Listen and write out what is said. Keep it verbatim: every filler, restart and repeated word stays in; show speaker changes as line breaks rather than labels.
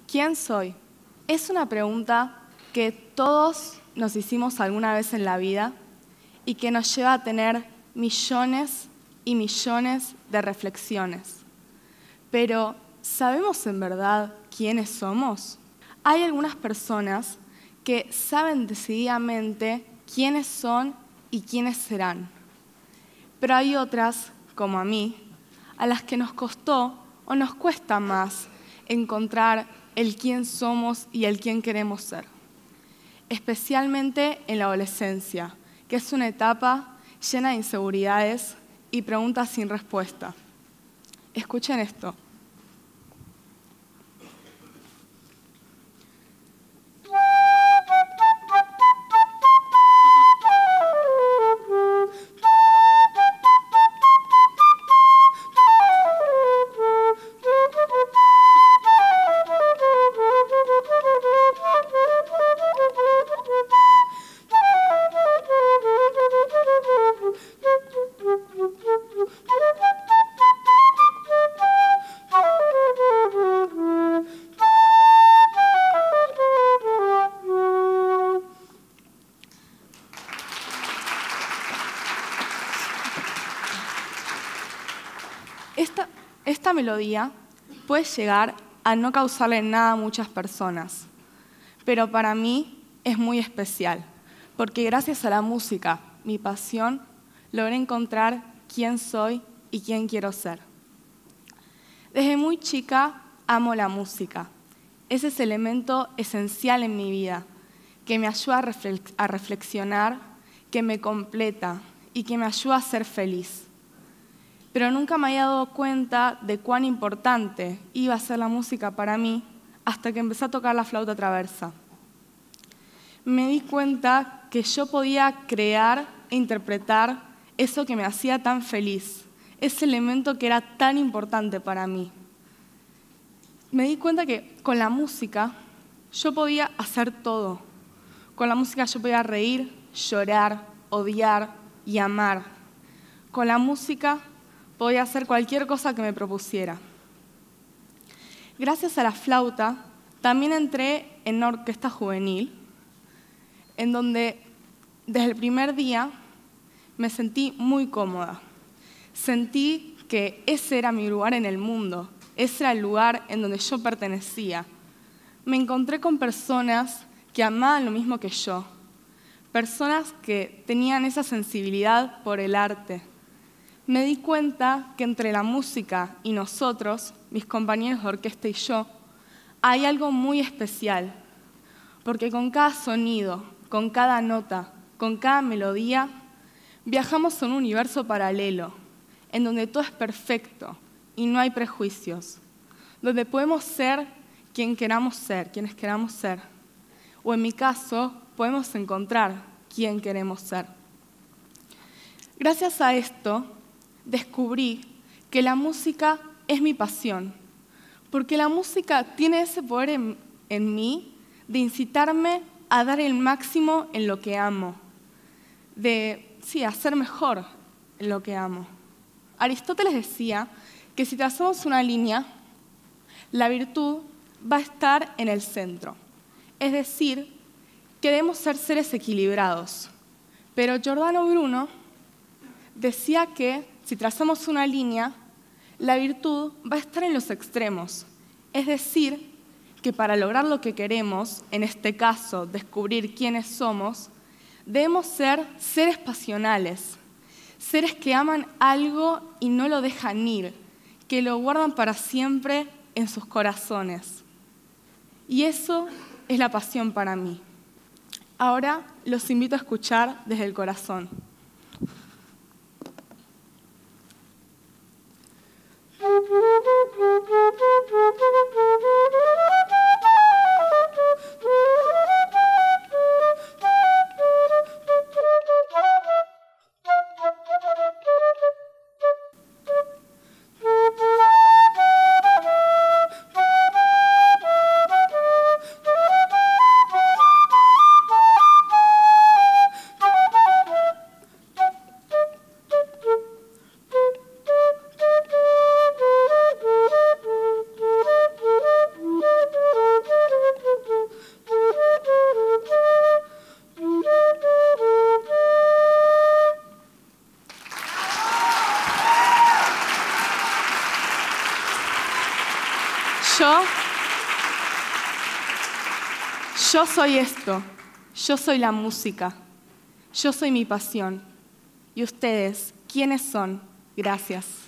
¿Quién soy? Es una pregunta que todos nos hicimos alguna vez en la vida y que nos lleva a tener millones y millones de reflexiones. Pero, ¿sabemos en verdad quiénes somos? Hay algunas personas que saben decididamente quiénes son y quiénes serán. Pero hay otras, como a mí, a las que nos costó o nos cuesta más encontrar el quién somos y el quién queremos ser. Especialmente en la adolescencia, que es una etapa llena de inseguridades y preguntas sin respuesta. Escuchen esto. Esta, esta melodía puede llegar a no causarle nada a muchas personas, pero para mí es muy especial, porque gracias a la música, mi pasión, logré encontrar quién soy y quién quiero ser. Desde muy chica amo la música. Es ese elemento esencial en mi vida, que me ayuda a, reflex- a reflexionar, que me completa y que me ayuda a ser feliz. Pero nunca me había dado cuenta de cuán importante iba a ser la música para mí hasta que empecé a tocar la flauta traversa. Me di cuenta que yo podía crear e interpretar eso que me hacía tan feliz, ese elemento que era tan importante para mí. Me di cuenta que con la música yo podía hacer todo. Con la música yo podía reír, llorar, odiar y amar. Con la música podía hacer cualquier cosa que me propusiera. Gracias a la flauta, también entré en una orquesta juvenil, en donde desde el primer día me sentí muy cómoda. Sentí que ese era mi lugar en el mundo, ese era el lugar en donde yo pertenecía. Me encontré con personas que amaban lo mismo que yo, personas que tenían esa sensibilidad por el arte. Me di cuenta que entre la música y nosotros, mis compañeros de orquesta y yo, hay algo muy especial, porque con cada sonido, con cada nota, con cada melodía, viajamos a un universo paralelo, en donde todo es perfecto y no hay prejuicios, donde podemos ser quien queramos ser, quienes queramos ser, o en mi caso, podemos encontrar quién queremos ser. Gracias a esto, descubrí que la música es mi pasión, porque la música tiene ese poder en, en mí de incitarme a dar el máximo en lo que amo, de, sí, a ser mejor en lo que amo. Aristóteles decía que si trazamos una línea, la virtud va a estar en el centro, es decir, que debemos ser seres equilibrados. Pero Giordano Bruno decía que si trazamos una línea, la virtud va a estar en los extremos. Es decir, que para lograr lo que queremos, en este caso, descubrir quiénes somos, debemos ser seres pasionales, seres que aman algo y no lo dejan ir, que lo guardan para siempre en sus corazones. Y eso es la pasión para mí. Ahora los invito a escuchar desde el corazón. Yo, yo soy esto, yo soy la música, yo soy mi pasión. ¿Y ustedes quiénes son? Gracias.